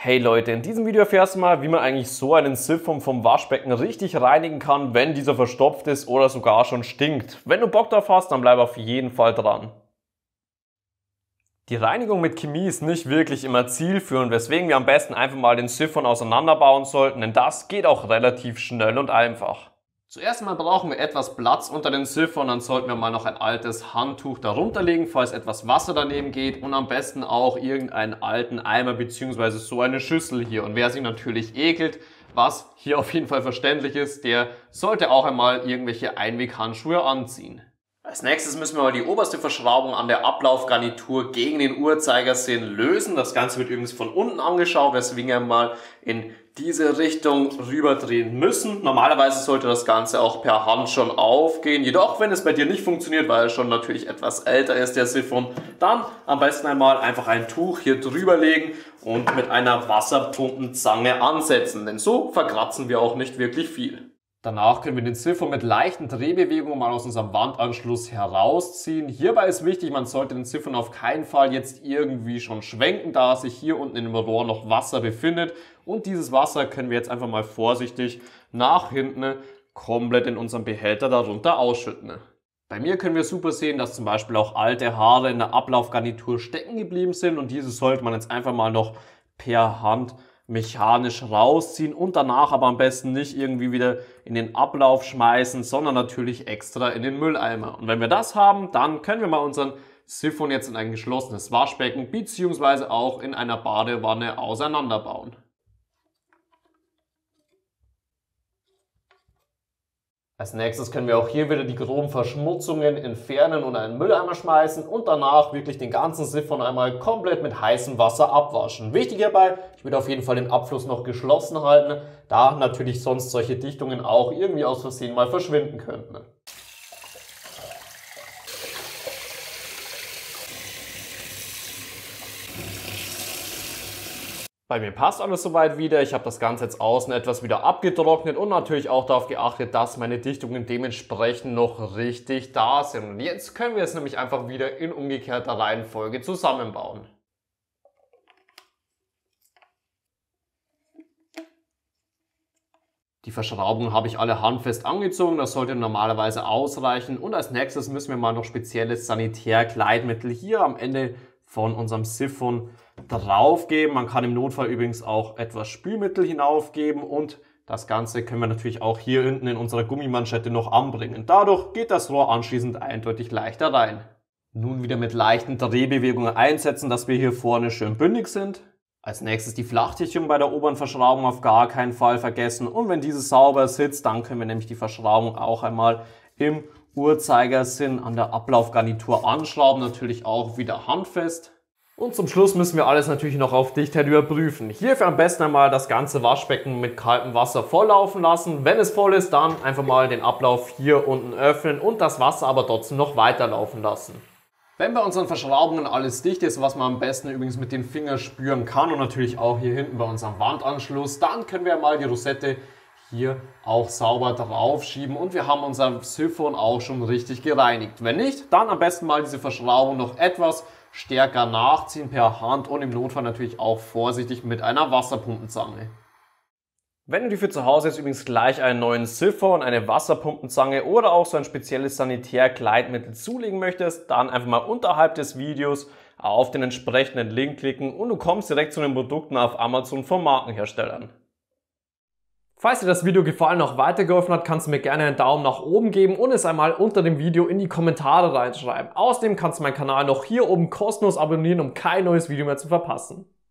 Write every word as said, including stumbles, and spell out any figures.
Hey Leute, in diesem Video erfährst du mal, wie man eigentlich so einen Siphon vom Waschbecken richtig reinigen kann, wenn dieser verstopft ist oder sogar schon stinkt. Wenn du Bock drauf hast, dann bleib auf jeden Fall dran. Die Reinigung mit Chemie ist nicht wirklich immer zielführend, weswegen wir am besten einfach mal den Siphon auseinanderbauen sollten, denn das geht auch relativ schnell und einfach. Zuerst mal brauchen wir etwas Platz unter den Siphon, dann sollten wir mal noch ein altes Handtuch darunter legen, falls etwas Wasser daneben geht, und am besten auch irgendeinen alten Eimer bzw. so eine Schüssel hier. Und wer sich natürlich ekelt, was hier auf jeden Fall verständlich ist, der sollte auch einmal irgendwelche Einweghandschuhe anziehen. Als nächstes müssen wir mal die oberste Verschraubung an der Ablaufgarnitur gegen den Uhrzeigersinn lösen. Das Ganze wird übrigens von unten angeschaut, weswegen wir mal in diese Richtung rüber drehen müssen. Normalerweise sollte das Ganze auch per Hand schon aufgehen. Jedoch, wenn es bei dir nicht funktioniert, weil er schon natürlich etwas älter ist, der Siphon, dann am besten einmal einfach ein Tuch hier drüber legen und mit einer Wasserpumpenzange ansetzen. Denn so verkratzen wir auch nicht wirklich viel. Danach können wir den Siphon mit leichten Drehbewegungen mal aus unserem Wandanschluss herausziehen. Hierbei ist wichtig, man sollte den Siphon auf keinen Fall jetzt irgendwie schon schwenken, da sich hier unten in dem Rohr noch Wasser befindet. Und dieses Wasser können wir jetzt einfach mal vorsichtig nach hinten komplett in unserem Behälter darunter ausschütten. Bei mir können wir super sehen, dass zum Beispiel auch alte Haare in der Ablaufgarnitur stecken geblieben sind, und diese sollte man jetzt einfach mal noch per Hand mechanisch rausziehen und danach aber am besten nicht irgendwie wieder in den Ablauf schmeißen, sondern natürlich extra in den Mülleimer. Und wenn wir das haben, dann können wir mal unseren Siphon jetzt in ein geschlossenes Waschbecken bzw. auch in einer Badewanne auseinanderbauen. Als nächstes können wir auch hier wieder die groben Verschmutzungen entfernen und einen Mülleimer schmeißen und danach wirklich den ganzen Siphon einmal komplett mit heißem Wasser abwaschen. Wichtig hierbei, ich würde auf jeden Fall den Abfluss noch geschlossen halten, da natürlich sonst solche Dichtungen auch irgendwie aus Versehen mal verschwinden könnten. Bei mir passt alles soweit wieder. Ich habe das Ganze jetzt außen etwas wieder abgetrocknet und natürlich auch darauf geachtet, dass meine Dichtungen dementsprechend noch richtig da sind. Und jetzt können wir es nämlich einfach wieder in umgekehrter Reihenfolge zusammenbauen. Die Verschraubungen habe ich alle handfest angezogen, das sollte normalerweise ausreichen. Und als nächstes müssen wir mal noch spezielles Sanitärgleitmittel hier am Ende von unserem Siphon draufgeben. Man kann im Notfall übrigens auch etwas Spülmittel hinaufgeben, und das Ganze können wir natürlich auch hier hinten in unserer Gummimanschette noch anbringen. Dadurch geht das Rohr anschließend eindeutig leichter rein. Nun wieder mit leichten Drehbewegungen einsetzen, dass wir hier vorne schön bündig sind. Als nächstes die Flachdichtung bei der oberen Verschraubung auf gar keinen Fall vergessen, und wenn diese sauber sitzt, dann können wir nämlich die Verschraubung auch einmal im Uhrzeigersinn an der Ablaufgarnitur anschrauben, natürlich auch wieder handfest. Und zum Schluss müssen wir alles natürlich noch auf Dichtheit überprüfen. Hierfür am besten einmal das ganze Waschbecken mit kaltem Wasser volllaufen lassen. Wenn es voll ist, dann einfach mal den Ablauf hier unten öffnen und das Wasser aber trotzdem noch weiterlaufen lassen. Wenn bei unseren Verschraubungen alles dicht ist, was man am besten übrigens mit den Fingern spüren kann und natürlich auch hier hinten bei unserem Wandanschluss, dann können wir mal die Rosette hier auch sauber drauf schieben und wir haben unser Siphon auch schon richtig gereinigt. Wenn nicht, dann am besten mal diese Verschraubung noch etwas stärker nachziehen per Hand und im Notfall natürlich auch vorsichtig mit einer Wasserpumpenzange. Wenn du dir für zu Hause jetzt übrigens gleich einen neuen Siphon, eine Wasserpumpenzange oder auch so ein spezielles Sanitärgleitmittel zulegen möchtest, dann einfach mal unterhalb des Videos auf den entsprechenden Link klicken und du kommst direkt zu den Produkten auf Amazon von Markenherstellern. Falls dir das Video gefallen und auch weitergeholfen hat, kannst du mir gerne einen Daumen nach oben geben und es einmal unter dem Video in die Kommentare reinschreiben. Außerdem kannst du meinen Kanal noch hier oben kostenlos abonnieren, um kein neues Video mehr zu verpassen.